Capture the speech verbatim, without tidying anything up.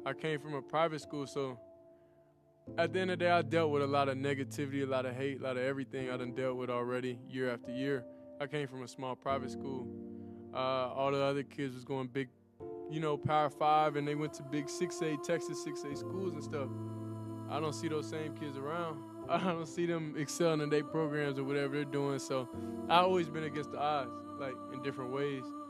I came from a private school, so at the end of the day, I dealt with a lot of negativity, a lot of hate, a lot of everything I done dealt with already year after year. I came from a small private school. Uh, all the other kids was going big, you know, Power Five, and they went to big six A, Texas six A schools and stuff. I don't see those same kids around. I don't see them excelling in their programs or whatever they're doing. So I always been against the odds, like in different ways.